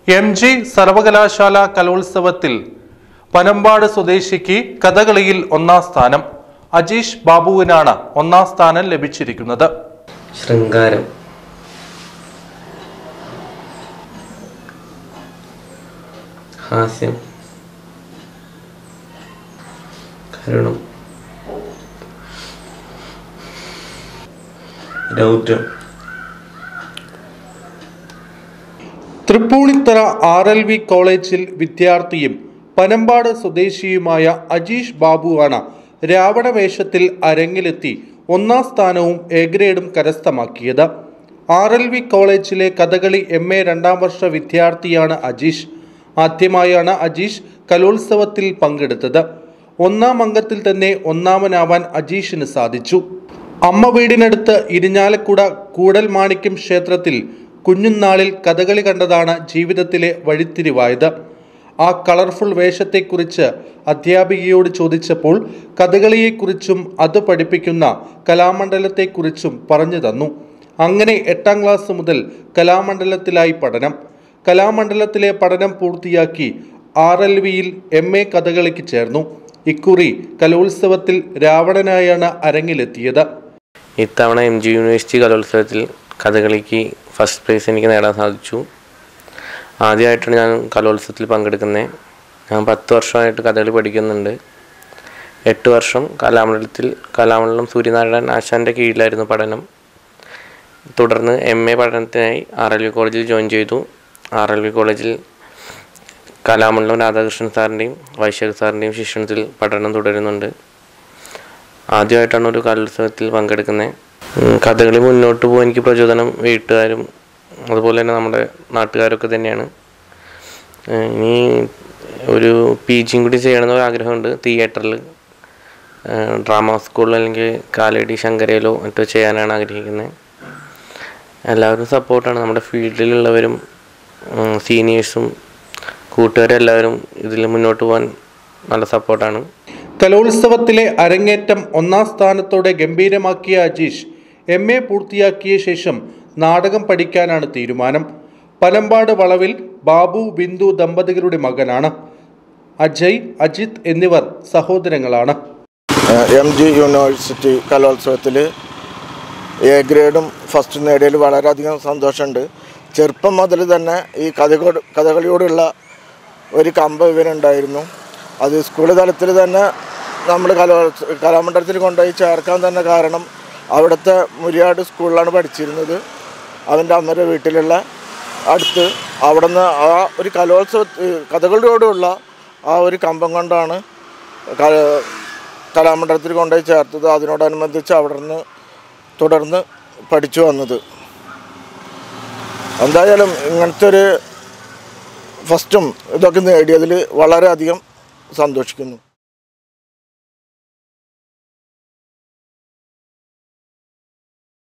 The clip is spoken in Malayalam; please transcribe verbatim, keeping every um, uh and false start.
എം ജി സർവകലാശാല കലോത്സവത്തിൽ പനമ്പാട് സ്വദേശിക്ക് കഥകളിയിൽ ഒന്നാം സ്ഥാനം. അജീഷ് ബാബുവിനാണ് ഒന്നാം സ്ഥാനം ലഭിച്ചിരിക്കുന്നത്. ശൃംഗാരം, ഹാസ്യം, കരുണം, രൗദ്രം. തൃപ്പൂണിത്തറ ആർ എൽ വി കോളേജിൽ വിദ്യാർത്ഥിയും പനമ്പാട് സ്വദേശിയുമായ അജീഷ് ബാബുവാണ് രാവണ വേഷത്തിൽ അരങ്ങിലെത്തി ഒന്നാം സ്ഥാനവും എ ഗ്രേഡും കരസ്ഥമാക്കിയത്. ആർ എൽ വി കോളേജിലെ കഥകളി എം എ രണ്ടാം വർഷ വിദ്യാർത്ഥിയാണ് അജീഷ്. ആദ്യമായാണ് അജീഷ് കലോത്സവത്തിൽ പങ്കെടുത്തത്. ഒന്നാം അംഗത്തിൽ തന്നെ ഒന്നാമനാവാൻ അജീഷിന് സാധിച്ചു. അമ്മ വീടിനടുത്ത് ഇരിഞ്ഞാലക്കുട കൂടൽ മാണിക്യം ക്ഷേത്രത്തിൽ കുഞ്ഞുനാളിൽ കഥകളി കണ്ടതാണ് ജീവിതത്തിലെ വഴിത്തിരിവായത്. ആ കളർഫുൾ വേഷത്തെക്കുറിച്ച് അധ്യാപികയോട് ചോദിച്ചപ്പോൾ കഥകളിയെക്കുറിച്ചും അത് പഠിപ്പിക്കുന്ന കലാമണ്ഡലത്തെക്കുറിച്ചും പറഞ്ഞു തന്നു. അങ്ങനെ എട്ടാം ക്ലാസ് മുതൽ കലാമണ്ഡലത്തിലായി പഠനം. കലാമണ്ഡലത്തിലെ പഠനം പൂർത്തിയാക്കി ആർ എൽ വിയിൽ എം എ കഥകളിക്ക് ചേർന്നു. ഇക്കുറി കലോത്സവത്തിൽ രാവണനായാണ് അരങ്ങിലെത്തിയത്. ഇത്തവണ എം ജി യൂണിവേഴ്സിറ്റി കലോത്സവത്തിൽ കഥകളിക്ക് ഫസ്റ്റ് പ്രൈസ് എനിക്ക് നേടാൻ സാധിച്ചു. ആദ്യമായിട്ടാണ് ഞാൻ കലോത്സവത്തിൽ പങ്കെടുക്കുന്നത്. ഞാൻ പത്ത് വർഷമായിട്ട് കഥകളി പഠിക്കുന്നുണ്ട്. എട്ട് വർഷം കലാമണ്ഡലത്തിൽ കലാമണ്ഡലം സൂര്യനാരായണൻ ആശാൻ്റെ കീഴിലായിരുന്നു പഠനം. തുടർന്ന് എം എ പഠനത്തിനായി ആർ എൽ വി കോളേജിൽ ജോയിൻ ചെയ്തു. ആർ എൽ വി കോളേജിൽ കലാമണ്ഡലം രാധാകൃഷ്ണൻ സാറിൻ്റെയും വൈശാഖ് സാറിൻ്റെയും ശിക്ഷണത്തിൽ പഠനം തുടരുന്നുണ്ട്. ആദ്യമായിട്ടാണ് ഒരു കലോത്സവത്തിൽ പങ്കെടുക്കുന്നത്. കഥകളി മുന്നോട്ട് പോകാൻ എനിക്ക് പ്രചോദനം വീട്ടുകാരും അതുപോലെ തന്നെ നമ്മുടെ നാട്ടുകാരൊക്കെ തന്നെയാണ്. ഇനി ഒരു പി ജിയും കൂടി ചെയ്യണമെന്നൊരു ആഗ്രഹമുണ്ട്. തിയേറ്ററിൽ, ഡ്രാമ സ്കൂളിൽ അല്ലെങ്കിൽ കാലടി ശങ്കരയിലോ മറ്റോ ചെയ്യാനാണ് ആഗ്രഹിക്കുന്നത്. എല്ലാവരും സപ്പോർട്ടാണ്. നമ്മുടെ ഫീൽഡിലുള്ളവരും സീനിയേഴ്സും കൂട്ടുകാരും എല്ലാവരും ഇതിൽ മുന്നോട്ട് പോകാൻ നല്ല സപ്പോർട്ടാണ്. കലോത്സവത്തിലെ അരങ്ങേറ്റം ഒന്നാം സ്ഥാനത്തോടെ ഗംഭീരമാക്കിയ അജീഷ് എം എ പൂർത്തിയാക്കിയ ശേഷം നാടകം പഠിക്കാനാണ് തീരുമാനം. പനമ്പാട് വളവിൽ ബാബു ബിന്ദു ദമ്പതികളുടെ മകനാണ്. അജയ്, അജിത് എന്നിവർ സഹോദരങ്ങളാണ്. എം ജി യൂണിവേഴ്സിറ്റി കലോത്സവത്തിൽ എ ഗ്രേഡും ഫസ്റ്റ് നേടിയതിൽ വളരെയധികം സന്തോഷമുണ്ട്. ചെറുപ്പം മുതൽ തന്നെ ഈ കഥകളി കഥകളിയോടുള്ള ഒരു കമ്പം ഇവനുണ്ടായിരുന്നു. അത് സ്കൂൾ തലത്തിൽ തന്നെ നമ്മൾ കലോ കലാമണ്ഡലത്തിൽ കൊണ്ടുപോയി ചേർക്കാൻ തന്നെ കാരണം അവിടുത്തെ മുരിയാട് സ്കൂളിലാണ് പഠിച്ചിരുന്നത്. അവൻ്റെ അമ്മയുടെ വീട്ടിലുള്ള അടുത്ത്. അവിടെ നിന്ന് ആ ഒരു കലോത്സവ കഥകളിയോടുള്ള ആ ഒരു കമ്പം കൊണ്ടാണ് കലാമണ്ഡലത്തിൽ കൊണ്ടുപോയി ചേർത്തത്. അതിനോടനുബന്ധിച്ച് അവിടെ നിന്ന് തുടർന്ന് പഠിച്ചു വന്നത്. എന്തായാലും ഇങ്ങനത്തെ ഒരു ഫസ്റ്റും ഇതൊക്കെ നേടിയതിൽ വളരെയധികം സന്തോഷിക്കുന്നു.